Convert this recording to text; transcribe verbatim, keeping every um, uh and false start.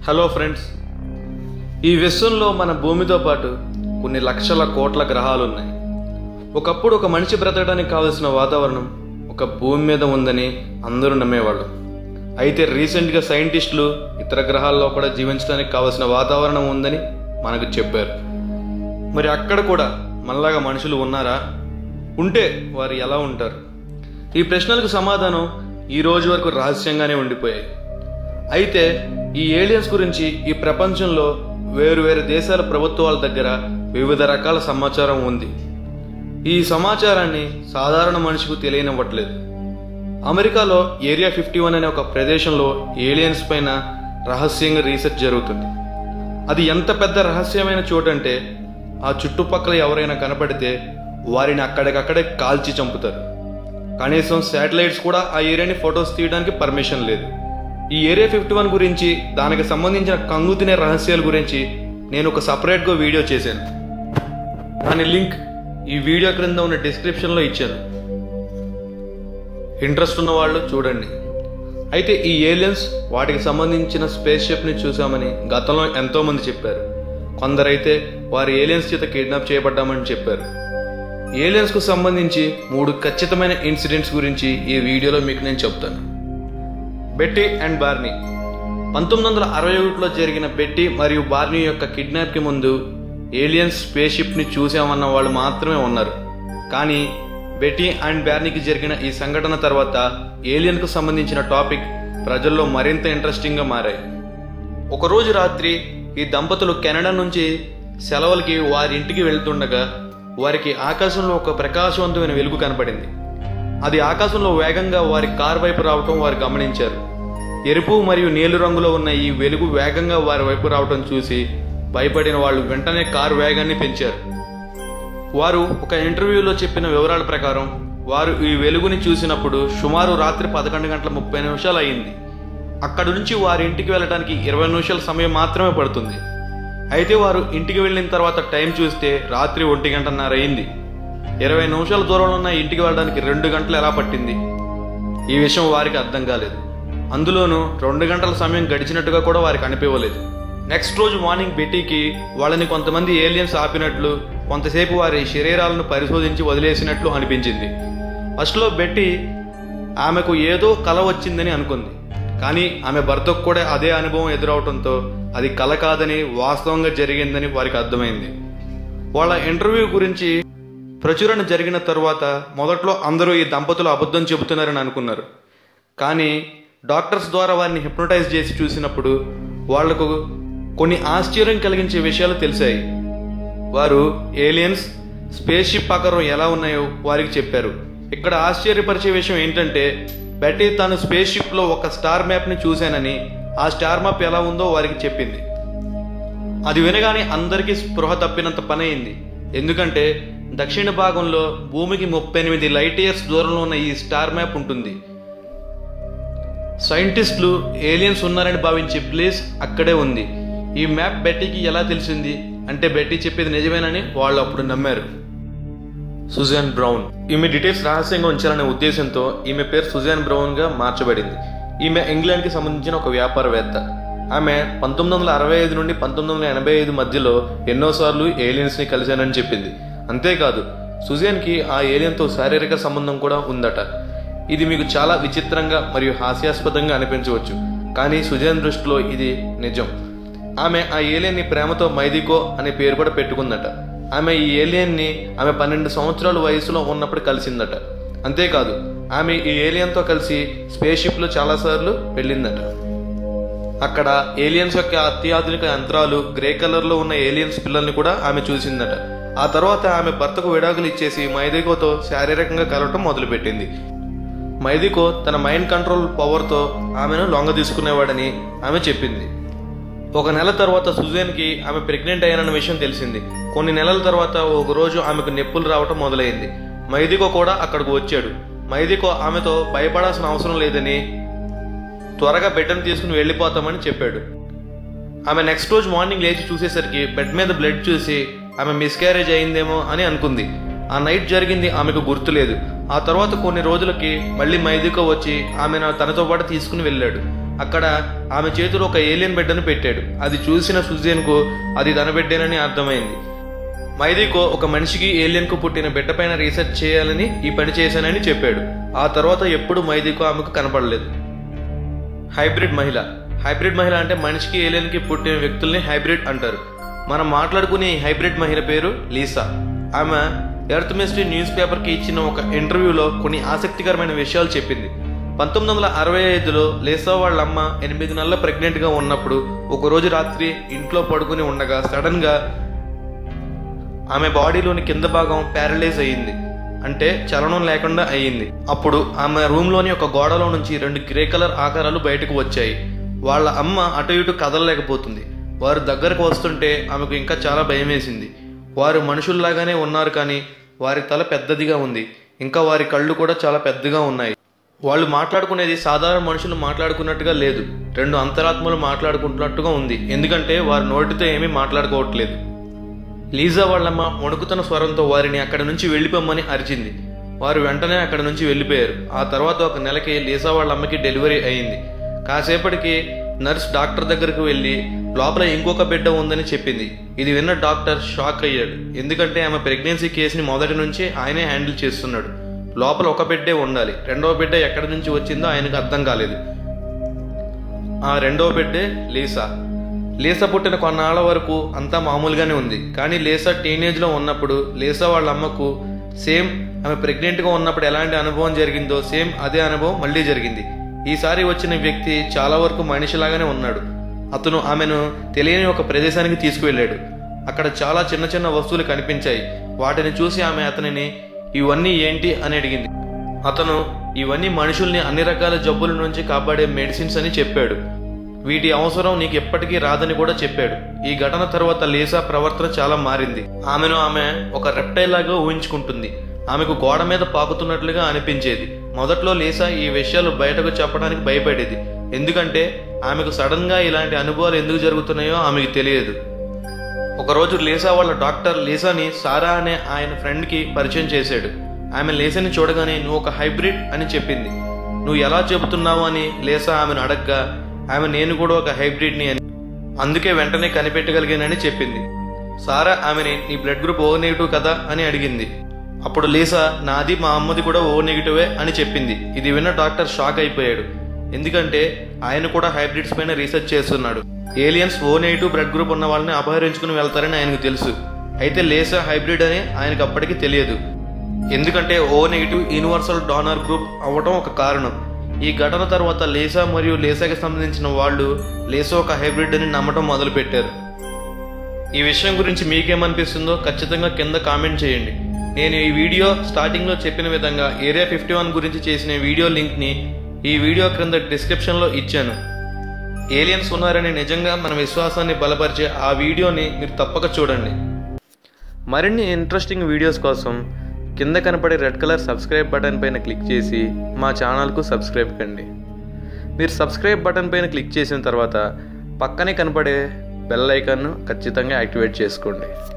Hello friends, ఈ విశ్వంలో మన భూమితో పాటు కొన్ని లక్షల కోట్ల గ్రహాలు ఉన్నాయి. ఒకప్పుడు ఒక మనిషి బ్రతకడానికి కావలసిన వాతావరణం ఒక భూమి మీద ఉందని అందరూ నమ్మేవాళ్ళు. అయితే రీసెంట్గా సైంటిస్టులు ఇతర గ్రహాల్లో కూడా జీవించడానికి కావలసిన వాతావరణం ఉందని మనకు చెప్పారు. మరి అక్కడ కూడా మనలాగా మనుషులు ఉన్నారా? ఉంటే వారు ఎలా ఉంటారు? ఈ ప్రశ్నలకు సమాధానం ఈ రోజు వరకు రహస్యంగానే ఉండిపోయాయి. అయితే ఈ ఏలియన్స్ గురించి ఈ ప్రపంచంలో వేరు వేరు దేశాల ప్రభుత్వాల దగ్గర వివిధ రకాల సమాచారం ఉంది. ఈ సమాచారాన్ని సాధారణ మనిషికి తెలియనివ్వట్లేదు. అమెరికాలో ఏరియా ఫిఫ్టీ వన్ అనే ఒక ప్రదేశంలో ఏలియన్స్ పైన రహస్యంగా రీసెర్చ్ జరుగుతుంది. అది ఎంత పెద్ద రహస్యమైన చోటంటే ఆ చుట్టుపక్కల ఎవరైనా కనపడితే వారిని అక్కడికక్కడే కాల్చి చంపుతారు. కనీసం శాటిలైట్స్ కూడా ఆ ఏరియాని ఫొటోస్ తీయడానికి పర్మిషన్ లేదు. ఈ ఏరియా ఫిఫ్టీ వన్ గురించి, దానికి సంబంధించిన కంగు తినే రహస్యాల గురించి నేను ఒక సపరేట్గా వీడియో చేశాను. దాని లింక్ ఈ వీడియో క్రింద ఉన్న డిస్క్రిప్షన్లో ఇచ్చాను. ఇంట్రెస్ట్ ఉన్న వాళ్ళు చూడండి. అయితే ఈ ఏలియన్స్ వాటికి సంబంధించిన స్పేస్ షిప్ని చూసామని గతంలో ఎంతోమంది చెప్పారు. కొందరైతే వారు ఏలియన్స్ చేత కిడ్నాప్ చేయబడ్డామని చెప్పారు. ఏలియన్స్కు సంబంధించి మూడు ఖచ్చితమైన ఇన్సిడెంట్స్ గురించి ఈ వీడియోలో మీకు నేను చెప్తాను. Betty and Barney. పంతొమ్మిది వందల అరవై ఒకటిలో జరిగిన బెట్టీ మరియు బార్నీ యొక్క కిడ్నాప్కి ముందు ఏలియన్స్ స్పేస్ షిప్ని చూసామన్న వాళ్ళు మాత్రమే ఉన్నారు. కానీ బెట్టీ అండ్ బార్నీకి జరిగిన ఈ సంఘటన తర్వాత ఏలియన్కు సంబంధించిన టాపిక్ ప్రజల్లో మరింత ఇంట్రెస్టింగ్గా మారాయి. ఒకరోజు రాత్రి ఈ దంపతులు కెనడా నుంచి సెలవులకి వారి ఇంటికి వెళ్తుండగా వారికి ఆకాశంలో ఒక ప్రకాశవంతమైన వెలుగు కనపడింది. అది ఆకాశంలో వేగంగా వారి కారు వైపు రావటం వారు గమనించారు. ఎరుపు మరియు నీలి రంగులో ఉన్న ఈ వెలుగు వేగంగా వారి వైపు రావటం చూసి భయపడిన వాళ్ళు వెంటనే కారు వేగాన్ని పెంచారు. వారు ఒక ఇంటర్వ్యూలో చెప్పిన వివరాల ప్రకారం వారు ఈ వెలుగుని చూసినప్పుడు సుమారు రాత్రి పదకొండు గంటల ముప్పై నిమిషాలు అయింది. అక్కడి నుంచి వారి ఇంటికి వెళ్ళడానికి ఇరవై నిమిషాల సమయం మాత్రమే పడుతుంది. అయితే వారు ఇంటికి వెళ్ళిన తర్వాత టైం చూస్తే రాత్రి ఒంటి గంటన్నర అయింది. ఇరవై నిమిషాల దూరంలో ఉన్న ఇంటికి వెళ్ళడానికి రెండు గంటలు ఎలా పట్టింది? ఈ విషయం వారికి అర్థం కాలేదు. అందులోనూ రెండు గంటల సమయం గడిచినట్టుగా కూడా వారికి అనిపించలేదు. నెక్స్ట్ రోజు మార్నింగ్ బెట్టీకి వాళ్ళని కొంతమంది ఏలియన్స్ ఆపినట్లు, కొంతసేపు వారి శరీరాలను పరిశోధించి వదిలేసినట్లు అనిపించింది. ఫస్ట్లో బెట్టీ ఆమెకు ఏదో కల వచ్చిందని అనుకుంది. కానీ ఆమె భర్తకు కూడా అదే అనుభవం ఎదురవడంతో అది కల కాదని, వాస్తవంగా జరిగిందని వారికి అర్థమైంది. వాళ్ళ ఇంటర్వ్యూ గురించి ప్రచురణ జరిగిన తరువాత మొదట్లో అందరూ ఈ దంపతులు అబద్ధం చెబుతున్నారని అనుకున్నారు. కానీ డాక్టర్స్ ద్వారా వారిని హిప్నోటైజ్ చేసి చూసినప్పుడు వాళ్లకు కొన్ని ఆశ్చర్యం కలిగించే విషయాలు తెలిసాయి. వారు ఏలియన్స్ స్పేస్ షిప్ ఆకారం ఎలా ఉన్నాయో వారికి చెప్పారు. ఇక్కడ ఆశ్చర్యపరిచే విషయం ఏంటంటే బెట్టీ తాను స్పేస్ షిప్లో ఒక స్టార్ మ్యాప్ని చూశానని, ఆ స్టార్ మ్యాప్ ఎలా ఉందో వారికి చెప్పింది. అది వినగానే అందరికీ స్పృహ తప్పినంత పని అయింది. ఎందుకంటే దక్షిణ భాగంలో భూమికి ముప్పై ఎనిమిది లైట్ ఇయర్స్ దూరంలో ఉన్న ఈ స్టార్ మ్యాప్ ఉంటుంది. సైంటిస్టులు ఏలియన్స్ ఉన్నారని భావించే ప్లేస్ అక్కడే ఉంది. ఈ మ్యాప్ బెట్టీకి ఎలా తెలిసింది అంటే బెట్టీ చెప్పేది నిజమేనని వాళ్ళు అప్పుడు నమ్మారు. సుజాన్ బ్రౌన్. ఈమె డీటెయిల్స్ రహస్యంగా ఉంచాలనే ఉద్దేశంతో ఈమె పేరు సుజాన్ బ్రౌన్గా మార్చబడింది. ఈమె ఇంగ్లాండ్కి సంబంధించిన ఒక వ్యాపారవేత్త. ఆమె పంతొమ్మిది వందల అరవై ఐదు నుండి పంతొమ్మిది వందల ఎనభై ఐదు మధ్యలో ఎన్నోసార్లు ఏలియన్స్ని కలిశానని చెప్పింది. అంతేకాదు సుజాన్కి ఆ ఏలియన్తో శారీరక సంబంధం కూడా ఉందట. ఇది మీకు చాలా విచిత్రంగా మరియు హాస్యాస్పదంగా అనిపించవచ్చు, కానీ సుజాన్ దృష్టిలో ఇది నిజం. ఆమె ఆ ఏలియన్ని ప్రేమతో మైదికో అనే పేరు కూడా పెట్టుకుందట. ఆమె ఈ ఏలియన్ని ఆమె పన్నెండు సంవత్సరాల వయసులో ఉన్నప్పుడు కలిసిందట. అంతేకాదు ఆమె ఈ ఏలియన్తో కలిసి స్పేస్ షిప్లో చాలాసార్లు వెళ్ళిందట. అక్కడ ఏలియన్స్ యొక్క అత్యాధునిక యంత్రాలు, గ్రే కలర్లో ఉన్న ఏలియన్స్ పిల్లల్ని కూడా ఆమె చూసిందట. ఆ తర్వాత ఆమె భర్తకు విడాకులు ఇచ్చేసి మైదికోతో శారీరకంగా కలవటం మొదలుపెట్టింది. మైదికో తన మైండ్ కంట్రోల్ పవర్తో ఆమెను లొంగ తీసుకునేవాడని ఆమె చెప్పింది. ఒక నెల తర్వాత సుజాన్కి ఆమె ప్రెగ్నెంట్ అయ్యానన్న విషయం తెలిసింది. కొన్ని నెలల తర్వాత ఒకరోజు ఆమెకు నొప్పులు రావటం మొదలైంది. మైదికో కూడా అక్కడికి వచ్చాడు. మైదికో ఆమెతో భయపడాల్సిన అవసరం లేదని, త్వరగా బిడ్డను తీసుకుని వెళ్ళిపోతామని చెప్పాడు. ఆమె నెక్స్ట్ రోజు మార్నింగ్ లేచి చూసేసరికి బెడ్ మీద బ్లడ్ చూసి ఆమె మిస్క్యారేజ్ అయిందేమో అని అనుకుంది. ఆ నైట్ జరిగింది ఆమెకు గుర్తులేదు. ఆ తర్వాత కొన్ని రోజులకి మళ్ళీ మైదికో వచ్చి ఆమెను తనతో పాటు తీసుకుని వెళ్ళాడు. అక్కడ ఆమె చేతిలో ఒక ఏలియన్ బిడ్డను పెట్టాడు. అది చూసిన సుజేన్కు అది తన బిడ్డేనని అర్థమైంది. మైదీకో ఒక మనిషికి ఏలియన్కు పుట్టిన బిడ్డ పైన రీసెర్చ్ చేయాలని ఈ పని చేశానని చెప్పాడు. ఆ తర్వాత ఎప్పుడు మైదీకో ఆమెకు కనపడలేదు. హైబ్రిడ్ మహిళ. హైబ్రిడ్ మహిళ అంటే మనిషికి ఏలియన్కి పుట్టిన వ్యక్తుల్ని హైబ్రిడ్ అంటారు. మనం మాట్లాడుకునే ఈ హైబ్రిడ్ మహిళ పేరు లీసా. ఆమె ఎర్త్ మిస్ట్రీ న్యూస్ పేపర్కి ఇచ్చిన ఒక ఇంటర్వ్యూలో కొన్ని ఆసక్తికరమైన విషయాలు చెప్పింది. పంతొమ్మిది వందల అరవై ఐదులో లీసా వాళ్ళ అమ్మ ఎనిమిది నెలల ప్రెగ్నెంట్గా ఉన్నప్పుడు ఒకరోజు రాత్రి ఇంట్లో పడుకుని ఉండగా సడన్గా ఆమె బాడీలోని కింద భాగం ప్యారలైజ్ అయ్యింది, అంటే చలనం లేకుండా అయ్యింది. అప్పుడు ఆమె రూమ్లోని ఒక గోడలో నుంచి రెండు గ్రే కలర్ ఆకారాలు బయటకు వచ్చాయి. వాళ్ళ అమ్మ అటు ఇటు కదలలేకపోతుంది. వారు దగ్గరకు వస్తుంటే ఆమెకు ఇంకా చాలా భయం వేసింది. వారు మనుషుల్లాగానే ఉన్నారు, కానీ వారి తల పెద్దదిగా ఉంది, ఇంకా వారి కళ్ళు కూడా చాలా పెద్దగా ఉన్నాయి. వాళ్ళు మాట్లాడుకునేది సాధారణ మనుషులు మాట్లాడుకున్నట్టుగా లేదు, రెండు అంతరాత్మలు మాట్లాడుకుంటున్నట్టుగా ఉంది, ఎందుకంటే వారు నోటితో ఏమీ మాట్లాడుకోవట్లేదు. లీజా వాళ్ళమ్మ వణుకుతున్న స్వరంతో వారిని అక్కడి నుంచి వెళ్ళిపోమ్మని అరిచింది. వారు వెంటనే అక్కడి నుంచి వెళ్ళిపోయారు. ఆ తర్వాత ఒక నెలకి లీజా వాళ్ళ అమ్మకి డెలివరీ అయింది. కాసేపటికి నర్స్ డాక్టర్ దగ్గరకు వెళ్ళి లోపల ఇంకొక బిడ్డ ఉందని చెప్పింది. ఇది విన్న డాక్టర్ షాక్ అయ్యాడు, ఎందుకంటే ఆమె ప్రెగ్నెన్సీ కేసుని మొదటి నుంచి ఆయనే హ్యాండిల్ చేస్తున్నాడు. లోపల ఒక బిడ్డే ఉండాలి, రెండవ బిడ్డ ఎక్కడి నుంచి వచ్చిందో ఆయనకు అర్థం కాలేదు. ఆ రెండవ బిడ్డే లీసా. లీసా పుట్టిన కొన్నాళ్ల వరకు అంతా మామూలుగానే ఉంది, కానీ లీసా టీనేజ్లో ఉన్నప్పుడు లీసా వాళ్ళ అమ్మకు సేమ్ ఆమె ప్రెగ్నెంట్గా ఉన్నప్పుడు ఎలాంటి అనుభవం జరిగిందో సేమ్ అదే అనుభవం మళ్ళీ జరిగింది. ఈసారి వచ్చిన వ్యక్తి చాలా వరకు మనిషిలాగానే ఉన్నాడు. అతను ఆమెను తెలియని ఒక ప్రదేశానికి తీసుకువెళ్ళాడు. అక్కడ చాలా చిన్న చిన్న వస్తువులు కనిపించాయి. వాటిని చూసి ఆమె అతనిని ఇవన్నీ ఏంటి అని అడిగింది. అతను ఇవన్నీ మనుషుల్ని అన్ని రకాల జబ్బుల నుంచి కాపాడే మెడిసిన్స్ అని చెప్పాడు. వీటి అవసరం నీకు ఎప్పటికీ రాదని కూడా చెప్పాడు. ఈ ఘటన తర్వాత లీసా ప్రవర్తన చాలా మారింది. ఆమెను ఆమె ఒక రెప్టైల్ లాగా ఊహించుకుంటుంది. ఆమెకు గోడ మీద పాకుతున్నట్లుగా అనిపించేది. మొదట్లో లీసా ఈ విషయాలు బయటకు చెప్పడానికి భయపడేది, ఎందుకంటే ఆమెకు సడన్ గా ఇలాంటి అనుభవాలు ఎందుకు జరుగుతున్నాయో ఆమెకు తెలియదు. ఒకరోజు లీసా వాళ్ళ డాక్టర్ లీసాని సారా అనే ఆయన ఫ్రెండ్కి పరిచయం చేశాడు. ఆమె లీసాని చూడగానే నువ్వు ఒక హైబ్రిడ్ అని చెప్పింది. నువ్వు ఎలా చెబుతున్నావు అని లీసా ఆమెను అడగ్గా ఆమె నేను కూడా ఒక హైబ్రిడ్ని అని, అందుకే వెంటనే కనిపెట్టగలిగానని చెప్పింది. సారా ఆమెని నీ బ్లడ్ గ్రూప్ ఓ నెగిటివ్ కదా అని అడిగింది. అప్పుడు లీసా నాది మా అమ్మది కూడా ఓ నెగిటివే అని చెప్పింది. ఇది విన్న డాక్టర్ షాక్ అయిపోయాడు, ఎందుకంటే ఆయన కూడా హైబ్రిడ్స్ పైన రీసెర్చ్ చేస్తున్నాడు. Aliens O negative blood group ఉన్న వాళ్ళని అపహరించుకుని వెళ్తారని ఆయనకు తెలుసు. అయితే లీసా హైబ్రిడ్ అని ఆయనకు అప్పటికి తెలియదు, ఎందుకంటే O negative universal donor group అవ్వటం ఒక కారణం. ఈ ఘటన తర్వాత లీసా మరియు లీసాకి సంబంధించిన వాళ్ళు లీసా ఒక హైబ్రిడ్ అని నమ్మటం మొదలు పెట్టారు. ఈ విషయం గురించి మీకేమనిపిస్తుందో ఖచ్చితంగా కింద కామెంట్ చేయండి. నేను ఈ వీడియో స్టార్టింగ్లో చెప్పిన విధంగా ఏరియా ఫిఫ్టీ వన్ గురించి చేసిన వీడియో లింక్ని ఈ వీడియో క్రింద డిస్క్రిప్షన్లో ఇచ్చాను. ఏలియన్స్ ఉన్నారని నిజంగా మన విశ్వాసాన్ని బలపరిచే ఆ వీడియోని మీరు తప్పక చూడండి. మరిన్ని ఇంట్రెస్టింగ్ వీడియోస్ కోసం కింద కనపడే రెడ్ కలర్ సబ్స్క్రైబ్ బటన్ పైన క్లిక్ చేసి మా ఛానల్కు సబ్స్క్రైబ్ కండి. మీరు సబ్స్క్రైబ్ బటన్ పైన క్లిక్ చేసిన తర్వాత పక్కనే కనపడే బెల్ ఐకాన్ను ఖచ్చితంగా యాక్టివేట్ చేసుకోండి.